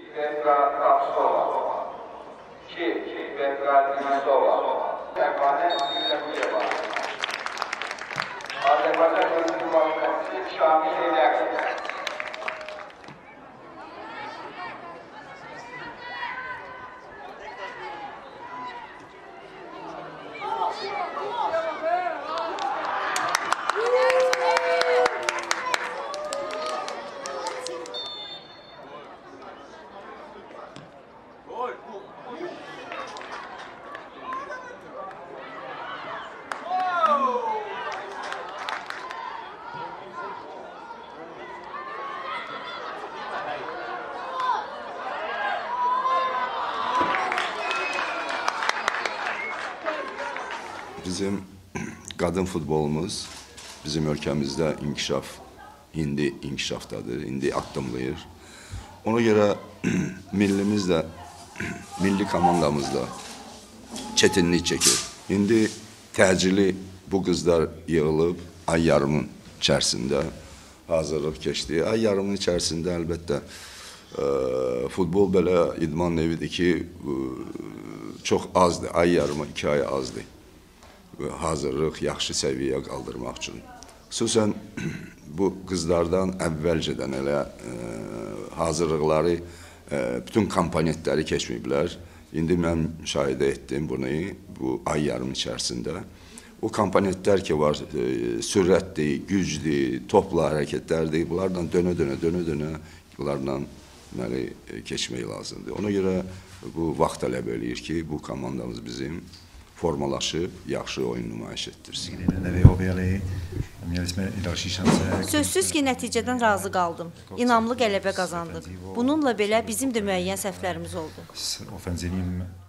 Petra Tapsova, 2 Petra Divisova, Ermane Gülzemuyeva, Azerbaycan Gözlük Başkanı Şamil Eylek. Bizim qadın futbolumuz bizim ölkəmizdə indi inkişafdadır, indi addımlayır. Ona görə millimiz də, milli komandamız da çətinlik çəkir. İndi təcili bu qızlar yığılıb ay yarımın içərisində hazırlıq keçdi. Ay yarımın içərisində əlbəttə futbol belə idman nevidir ki, çox azdır. Ay yarımı 2 ay azdır. Hazırlıq yaxşı səviyyəyə qaldırmaq üçün. Xüsusən bu qızlardan əvvəlcədən elə hazırlıqları, bütün komponentləri keçməyiblər. İndi mən müşahidə etdim bunu bu ay yarım içərisində. O komponentlər ki var, sürətdir, gücdür, topla hərəkətlərdir. Bunlardan dönə-dönə bunlardan keçmək lazımdır. Ona görə bu vaxt tələb eləyir ki, bu komandamız bizim formalaşıb, yaxşı oyun nümayiş etdirsin. Sözsüz ki, nəticədən razı qaldım. İnamlı qələbə qazandıq. Bununla belə bizim də müəyyən səhvlərimiz oldu.